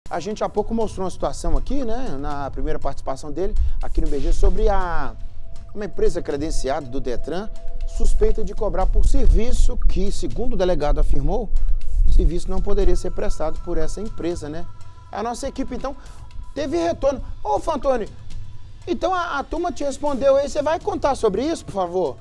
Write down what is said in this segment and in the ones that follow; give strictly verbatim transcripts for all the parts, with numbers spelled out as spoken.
A gente há pouco mostrou uma situação aqui, né, na primeira participação dele, aqui no B G, sobre a, uma empresa credenciada do Detran, suspeita de cobrar por serviço que, segundo o delegado afirmou, o serviço não poderia ser prestado por essa empresa, né? A nossa equipe, então, teve retorno. Ô, Fantoni, então a, a turma te respondeu aí, você vai contar sobre isso, por favor?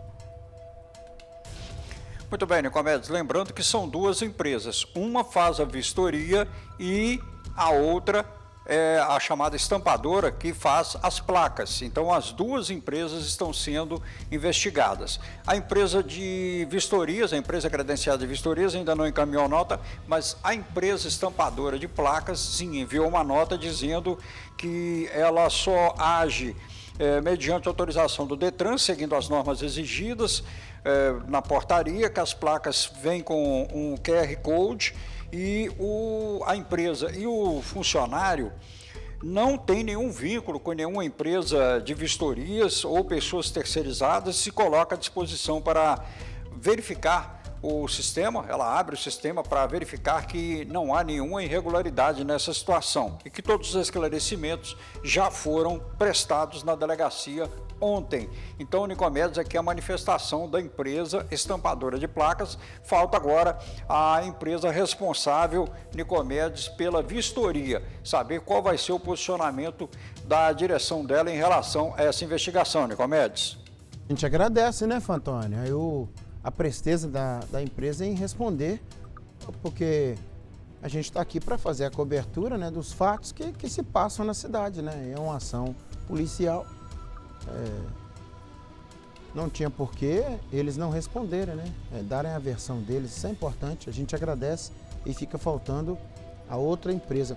Muito bem, Nicomedes, lembrando que são duas empresas, uma faz a vistoria e a outra é a chamada estampadora que faz as placas. Então as duas empresas estão sendo investigadas. A empresa de vistorias, a empresa credenciada de vistorias ainda não encaminhou nota, mas a empresa estampadora de placas sim enviou uma nota dizendo que ela só age É, mediante autorização do Detran, seguindo as normas exigidas é, na portaria, que as placas vêm com um Q R Code e o, a empresa e o funcionário não tem nenhum vínculo com nenhuma empresa de vistorias ou pessoas terceirizadas, se coloca à disposição para verificar o sistema, ela abre o sistema para verificar que não há nenhuma irregularidade nessa situação e que todos os esclarecimentos já foram prestados na delegacia ontem. Então, Nicomedes, aqui é a manifestação da empresa estampadora de placas. Falta agora a empresa responsável, Nicomedes, pela vistoria, saber qual vai ser o posicionamento da direção dela em relação a essa investigação, Nicomedes. A gente agradece, né, Fantoni? Aí o a presteza da, da empresa em responder, porque a gente está aqui para fazer a cobertura, né, dos fatos que, que se passam na cidade, né? É uma ação policial. É, não tinha porquê eles não responderem, né? É, darem a versão deles, isso é importante, a gente agradece e fica faltando a outra empresa.